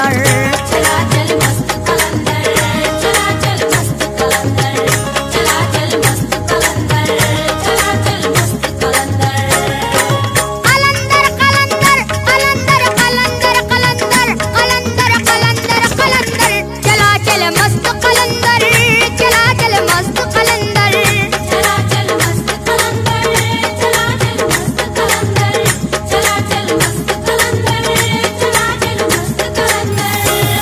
कलंदर। चला चल मस्त कलंदर, चला चल मस्त कलंदर, चला चल मस्त कलंदर, चला चल मस्त कलंदर। कलंदर कलंदर कलंदर कलंदर कलंदर कलंदर कलंदर कलंदर, चला चल मस्त कलंदर, चला चल मस्त कलंदर। चला चल मस्त कलंदर, चला चल मस्त कलंदर, चला चल मस्त कलंदर, चला चल मस्त कलंदर।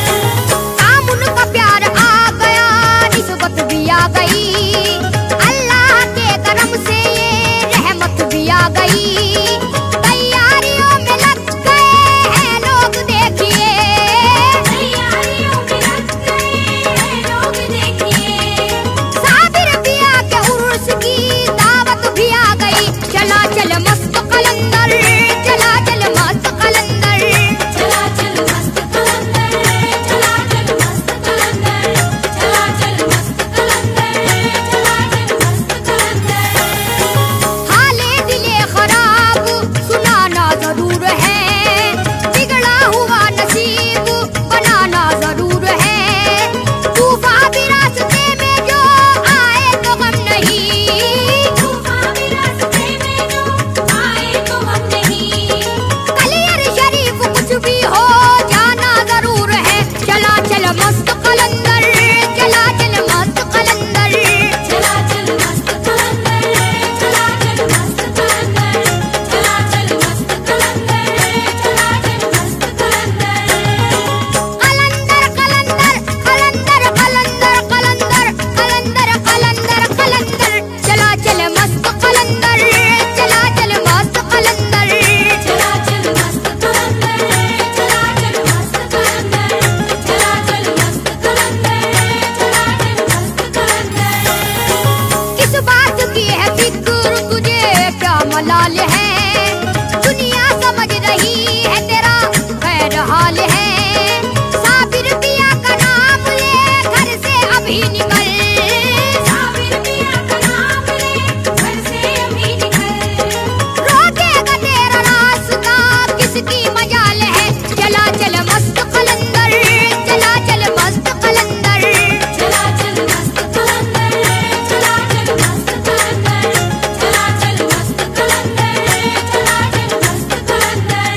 कामुन का प्यार आ गया, निस्बत भी आ गई, अल्लाह के करम से ये रहमत भी आ गई। तैयारियों में लग गए हैं लोग देखिए, तैयारियों में लग गए हैं लोग देखिए। साबिर भी आके उर्स की दावत भी आ गई। चला चल मस्त कलंदर, चला चल मस्त कलंदर। चला चल मस्त कलंदर, चला चल मस्त कलंदर, चला चल मस्त कलंदर, चला चल मस्त कलंदर। हाले दिले खराब सुनाना जरूर है, बिगड़ा हुआ नसीब बनाना जरूर है। तूफान भी रास्ते में जो आए तो गम नहीं, तूफान भी रास्ते में जो आए तो हम नहीं। कलियर शरीफ कुछ भी हो जाना जरूर है। चला चल मस्त कलंदर, चला चल मस्त कलंदर। चला चल मस्त कलंदर, चला चल मस्त कलंदर, चला चल मस्त कलंदर, चला चल मस्त कलंदर। कलंदर कलंदर कलंदर कलंदर कलंदर कलंदर कलंदर कलंदर, चला चल मस्त कलंदर, चला चल मस्त कलंदर। चला चल मस्त कलंदर, चला चल मस्त कलंदर, चला चल मस्त कलंदर, चला चल मस्त कलंदर। किस बात की है फिक्र तुझे, क्या मलाल है, दुनिया समझ रही है तेरा खैर हाल है। साबिर पिया का नाम ले घर से अभी निकल, साबिर पिया का नाम ले घर से अभी निकल। रोकेगा तेरा रास्ता किसकी मजाल है। चला चल मस्त कलंदर, चला चल मस्त कलंदर। चला चल मस्त कलंदर, चला चल मस्त कलंदर, चला चल मस्त कलंदर, चला चल मस्त कलंदर।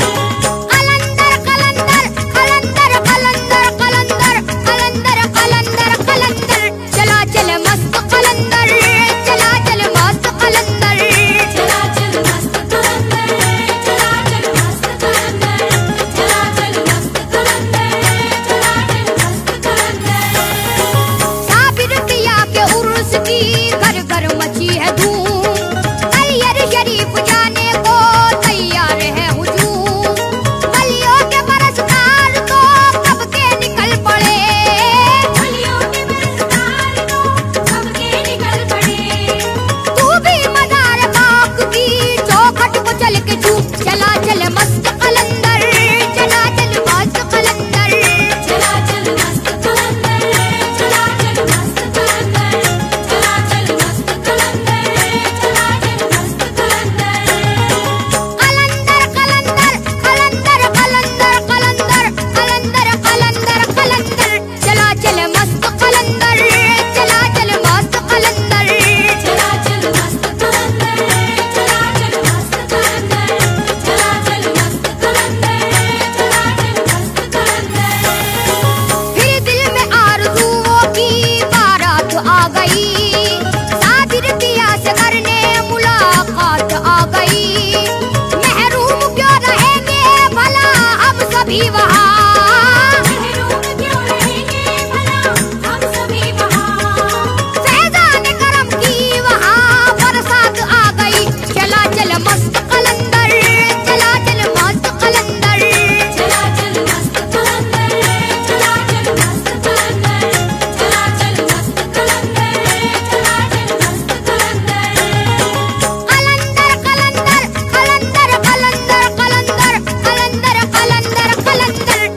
कलंदर कलंदर कलंदर कलंदर कलंदर कलंदर कलंदर कलंदर, चला चल मस्त कलंदर, चला चल मस्त कलंदर। चला चल मस्त कलंदर, चला चल मस्त कलंदर, चला चल मस्त कलंदर, चला चल मस्त कलंदर। साबिर पिया के उर्स की घर घर मची है धूम, कलियर शरीफ जाने को तैयार है हुजूम। कलियों के बरसदार तो कब के निकल पड़े, कलियों के बरसदार तो कब के निकल पड़े। तू भी मजार बाग की चौखट को चल के छू। चला चल मस्त कलंदर, चला चल मस्त कलंदर। चला चल मस्त कलंदर, चला चल मस्त कलंदर, चला चल मस्त कलंदर, चला चल मस्त कलंदर। कलंदर कलंदर कलंदर कलंदर कलंदर कलंदर कलंदर कलंदर, चला चल मस्त कलंदर, चला चल मस्त कलंदर। चला चल मस्त कलंदर, चला चल मस्त कलंदर, चला चल मस्त कलंदर, चला चल मस्त कलंदर। फिर दिल में आरज़ुओं की बारात आ गई, साबिर पिया से करने मुलाकात आ गई। महरूम क्यों रहेंगे भला हम सभी वहाँ, महरूम क्यों रहेंगे भला हम सभी वहाँ। फैज़ान करम की वहाँ बरसात आ गई। चला चल मस्त कलंदर, चला चल मस्त कलंदर। चला चल मस्त कलंदर, चला चल मस्त कलंदर, चला चल मस्त कलंदर, चला चल मस्त कलंदर। कलंदर कलंदर कलंदर कलंदर कलंदर कलंदर कलंदर कलंदर,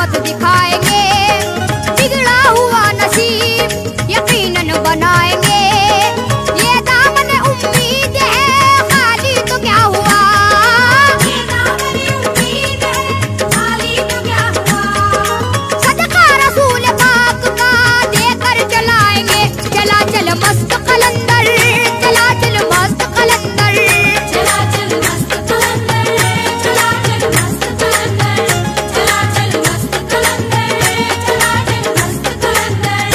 करामत दिखाएंगे, बिगड़ा हुआ नसीब यकीनन बनाएंगे। ये दामन उम्मीद है, खाली तो क्या हुआ, ये दामन उम्मीद है, खाली तो क्या हुआ। सदका रसूल पाक का देकर चलाएंगे, चला चल मस्त कलंदर, चला चल मस्त कलंदर। चला चल मस्त कलंदर, चला चल मस्त कलंदर, चला चल मस्त कलंदर, चला चल मस्त कलंदर।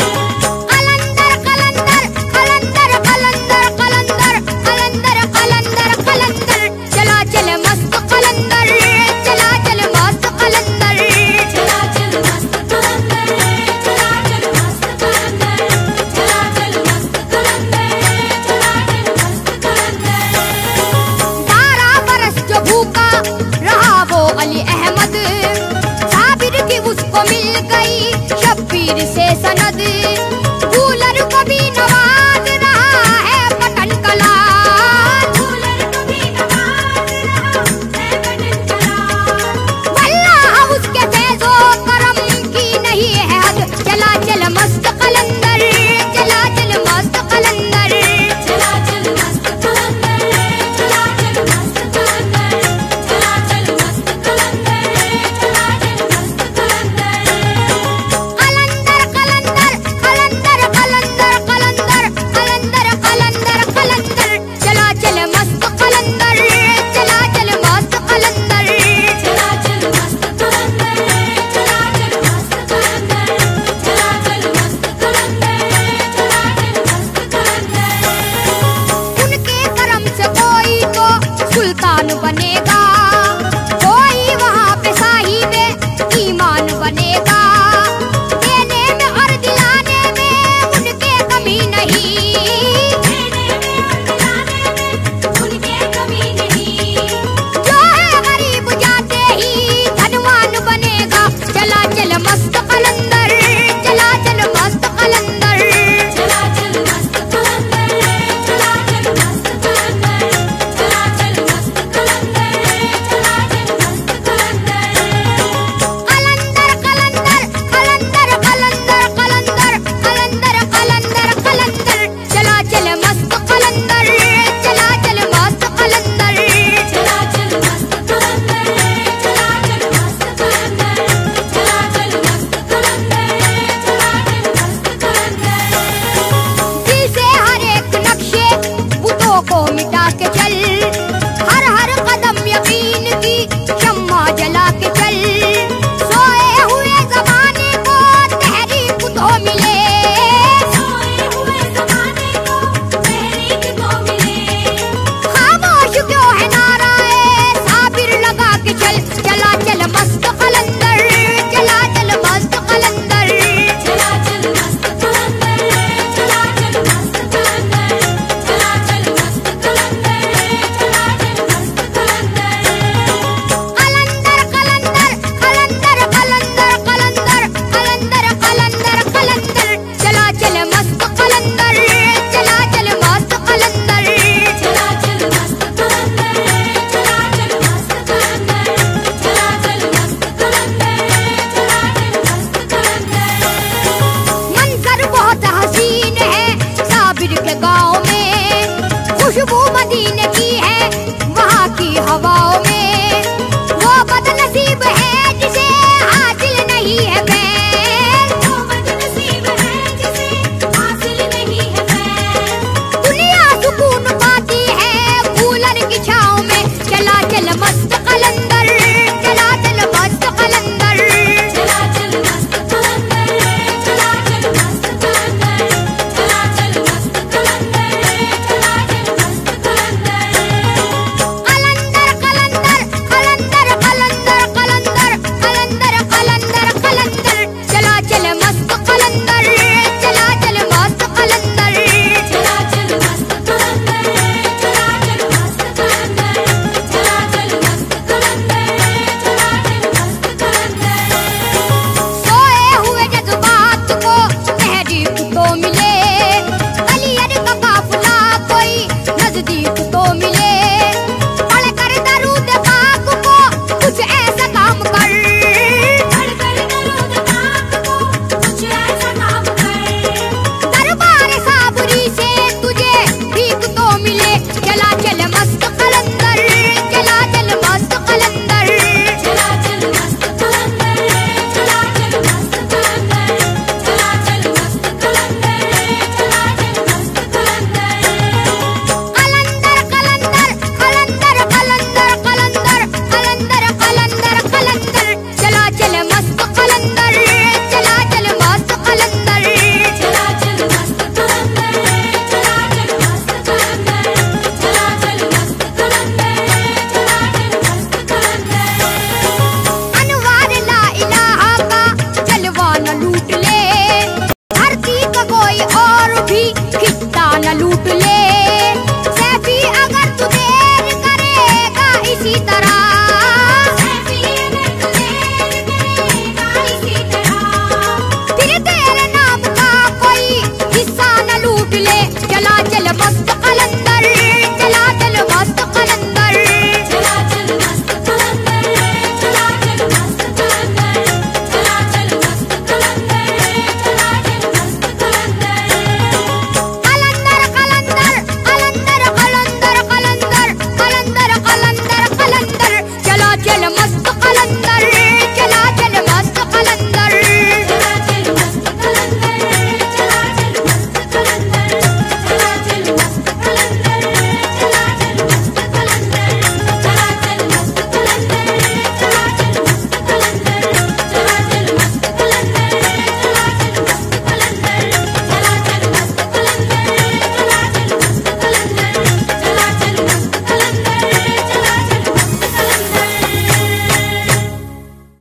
कलंदर कलंदर कलंदर कलंदर कलंदर कलंदर कलंदर कलंदर, चला चल मस्त कलंदर, चला चल मस्त कलंदर। चला चल मस्त कलंदर, चला चल मस्त कलंदर, चला चल मस्त कलंदर, चला चल मस्त कलंदर। 12 बरस जो भूखा रहा वो अली अहमद, साबिर की उसको मिल गई शब्बीर से सनद। कूलर को भी नवाज रहा है पटन कलाल, कूलर को भी नवाज रहा है पटन कलाल। वल्लाह उसके फैज़ो करम की नहीं है हद, चला चल मस्त कलंदर, चला चल मस्त कलंदर। चला चल मस्त कलंदर, चला चल मस्त कलंदर, चला चल मस्त कलंदर, चला चल मस्त कलंदर। कलंदर कलंदर कलंदर कलंदर कलंदर कलंदर कलंदर, चला चल मस्त कलंदर, चला चल मस्त कलंदर। चला चल मस्त कलंदर, चला चल मस्त कलंदर, चला चल मस्त कलंदर, चला चल मस्त कलंदर। उनके करम से कोई तो सुल्तान बनेगा, कोई वहाँ पे साहिबे ईमान बनेगा। देने में और दिलाने में उनके कमी नहीं, देने में और दिलाने में उनके कमी नहीं। जो है गरीब जाते ही धनवान बनेगा। चला चल मस्त कलंदर, चला चल मस्त कलंदर। चला चल मस्त कलंदर, चला चल मस्त कलंदर, चला चल मस्त कलंदर, चला चल मस्त कलंदर। कलंदर कलंदर कलंदर कलंदर कलंदर कलंदर कलंदर, चला चल मस्त कलंदर, चला चल मस्त कलंदर। चला चल मस्त कलंदर, चला चल मस्त कलंदर, चला चल मस्त कलंदर, चला चल मस्त कलंदर। दिल से हर एक नक्शे बुतों को मिटा के चल, हर हर कदम यकीन की शम्मा जला के चल। सोए हुए जमाने को तहरीक तो मिले, सोए हुए ज़माने को तहरीक तो मिले। खामोश क्यों है नाराए साबिर लगा के चल, चला चल मस्त कलंदर, चला चल मस्त कलंदर। चला चल मस्त कलंदर, चला चल मस्त कलंदर, चला चल मस्त कलंदर, चला चल मस्त कलंदर। कलंदर कलंदर कलंदर कलंदर कलंदर कलंदर कलंदर, चला चल मस्त कलंदर, चला चल मस्त कलंदर। चला चल मस्त कलंदर, चला चल मस्त कलंदर, चला चल मस्त कलंदर, चला चल मस्त कलंदर। मंजर बहुत हसीन है साबिर के गाँव में, खुशबू